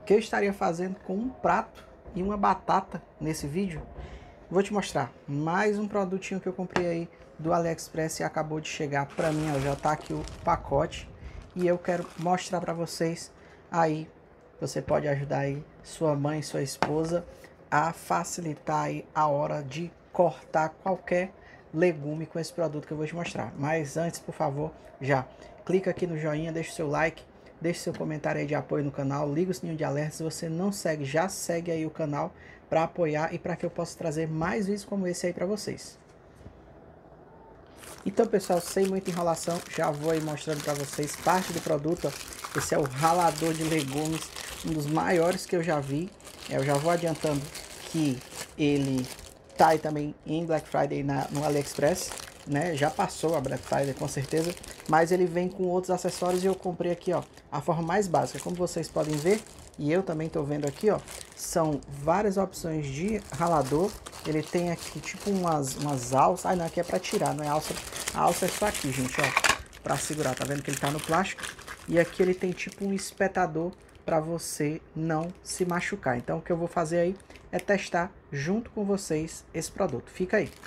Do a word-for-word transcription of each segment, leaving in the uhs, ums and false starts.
que eu estaria fazendo com um prato e uma batata nesse vídeo? Vou te mostrar mais um produtinho que eu comprei aí do AliExpress e acabou de chegar para mim, ó, já tá aqui o pacote e eu quero mostrar para vocês. Aí você pode ajudar aí sua mãe, sua esposa a facilitar aí a hora de cortar qualquer legume com esse produto que eu vou te mostrar. Mas antes, por favor, já clica aqui no joinha, deixa o seu like, deixe seu comentário aí de apoio no canal, liga o sininho de alerta. Se você não segue, já segue aí o canal para apoiar e para que eu possa trazer mais vídeos como esse aí para vocês. Então, pessoal, sem muita enrolação, já vou aí mostrando para vocês parte do produto. Ó. Esse é o ralador de legumes, um dos maiores que eu já vi. Eu já vou adiantando que ele tá aí também em Black Friday na, no AliExpress, né? Já passou a Black Friday com certeza, mas ele vem com outros acessórios e eu comprei aqui, ó, a forma mais básica. Como vocês podem ver, e eu também tô vendo aqui, ó, são várias opções de ralador. Ele tem aqui tipo umas, umas alças. Ah, não, aqui é para tirar, não é alça. A alça é só aqui, gente, ó, para segurar. Tá vendo que ele tá no plástico? E aqui ele tem tipo um espetador para você não se machucar. Então o que eu vou fazer aí é testar junto com vocês esse produto. Fica aí.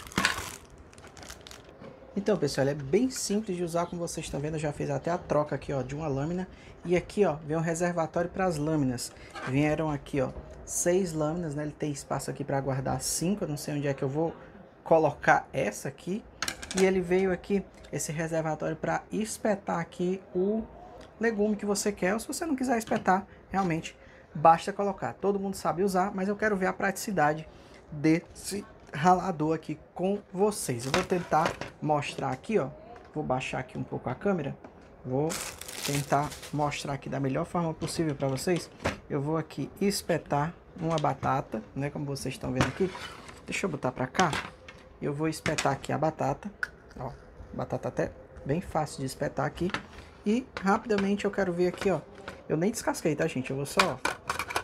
Então, pessoal, ele é bem simples de usar, como vocês estão vendo. Eu já fiz até a troca aqui, ó, de uma lâmina. E aqui, ó, vem um reservatório para as lâminas. Vieram aqui, ó, seis lâminas, né? Ele tem espaço aqui para guardar cinco. Eu não sei onde é que eu vou colocar essa aqui. E ele veio aqui esse reservatório para espetar aqui o legume que você quer. Ou se você não quiser espetar, realmente basta colocar. Todo mundo sabe usar, mas eu quero ver a praticidade desse ralador aqui com vocês. Eu vou tentar mostrar aqui, ó. Vou baixar aqui um pouco a câmera. Vou tentar mostrar aqui da melhor forma possível para vocês. Eu vou aqui espetar uma batata, né? Como vocês estão vendo aqui. Deixa eu botar para cá. Eu vou espetar aqui a batata. Ó, batata até bem fácil de espetar aqui. E rapidamente eu quero ver aqui, ó. Eu nem descasquei, tá, gente? Eu vou só, ó.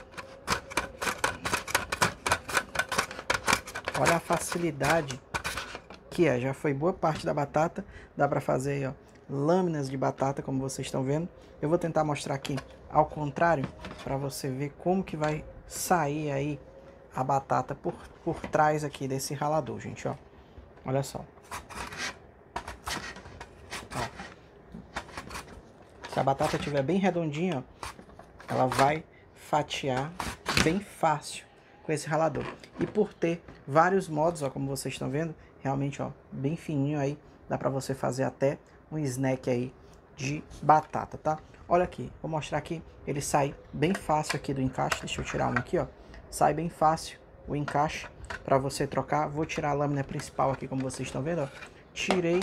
Olha a facilidade que é. Já foi boa parte da batata. Dá para fazer, ó, lâminas de batata, como vocês estão vendo. Eu vou tentar mostrar aqui ao contrário, para você ver como que vai sair aí a batata por, por trás aqui desse ralador, gente, ó. Olha só. Ó. Se a batata estiver bem redondinha, ó, ela vai fatiar bem fácil com esse ralador. E por ter vários modos, ó, como vocês estão vendo, realmente, ó, bem fininho aí, dá para você fazer até um snack aí de batata, tá? Olha aqui, vou mostrar aqui, ele sai bem fácil aqui do encaixe. Deixa eu tirar um aqui, ó. Sai bem fácil o encaixe para você trocar. Vou tirar a lâmina principal aqui, como vocês estão vendo, ó. Tirei,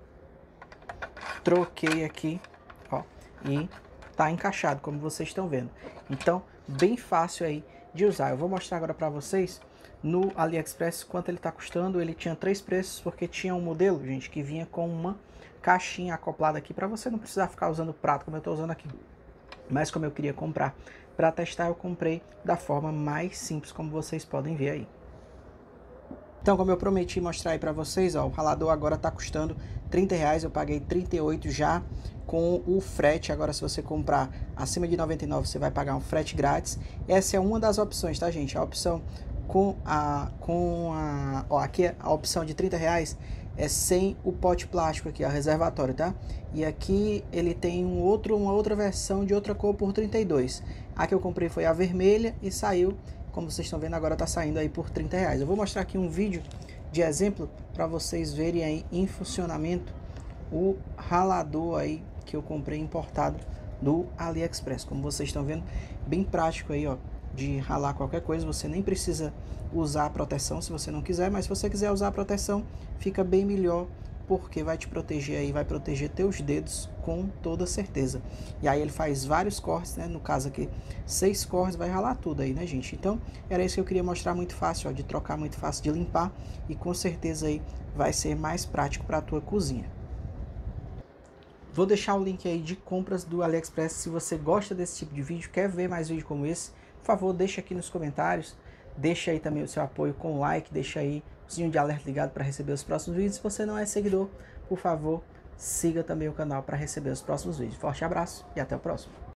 troquei aqui, ó, e tá encaixado, como vocês estão vendo. Então, bem fácil aí de usar. Eu vou mostrar agora para vocês no AliExpress quanto ele tá custando. Ele tinha três preços, porque tinha um modelo, gente, que vinha com uma caixinha acoplada aqui, para você não precisar ficar usando o prato como eu tô usando aqui. Mas como eu queria comprar para testar, eu comprei da forma mais simples, como vocês podem ver aí. Então, como eu prometi mostrar aí para vocês, ó, o ralador agora tá custando trinta reais. Eu paguei trinta e oito já com o frete. Agora, se você comprar acima de noventa e nove, você vai pagar um frete grátis. Essa é uma das opções, tá, gente? A opção com a... com a ó, aqui a opção de trinta reais é sem o pote plástico aqui, a reservatório, tá? E aqui ele tem um outro, uma outra versão de outra cor por trinta e dois. A que eu comprei foi a vermelha e saiu, como vocês estão vendo agora, tá saindo aí por trinta reais. Eu vou mostrar aqui um vídeo de exemplo para vocês verem aí em funcionamento o ralador aí que eu comprei importado do AliExpress. Como vocês estão vendo, bem prático aí, ó, de ralar qualquer coisa. Você nem precisa usar a proteção se você não quiser, mas se você quiser usar a proteção, fica bem melhor, porque vai te proteger aí, vai proteger teus dedos com toda certeza. E aí ele faz vários cortes, né? No caso aqui, seis cortes, vai ralar tudo aí, né, gente? Então, era isso que eu queria mostrar, muito fácil, ó, de trocar, muito fácil de limpar, e com certeza aí vai ser mais prático para a tua cozinha. Vou deixar o link aí de compras do AliExpress. Se você gosta desse tipo de vídeo, quer ver mais vídeo como esse, por favor, deixa aqui nos comentários. Deixa aí também o seu apoio com o like, deixa aí o sininho de alerta ligado para receber os próximos vídeos. Se você não é seguidor, por favor, siga também o canal para receber os próximos vídeos. Forte abraço e até o próximo.